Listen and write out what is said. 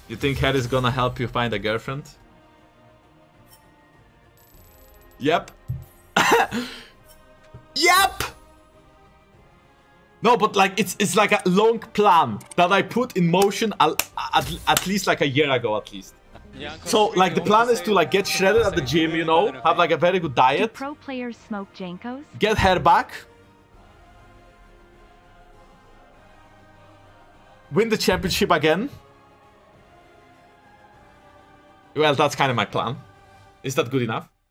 You think head is gonna help you find a girlfriend? Yep. Yep! No, but like it's like a long plan that I put in motion at least like a year ago at least. So like the plan is to like get shredded at the gym, you know, have like a very good diet. Do pro players smoke Jankos? Get hair back. Win the championship again. Well, that's kind of my plan. Is that good enough?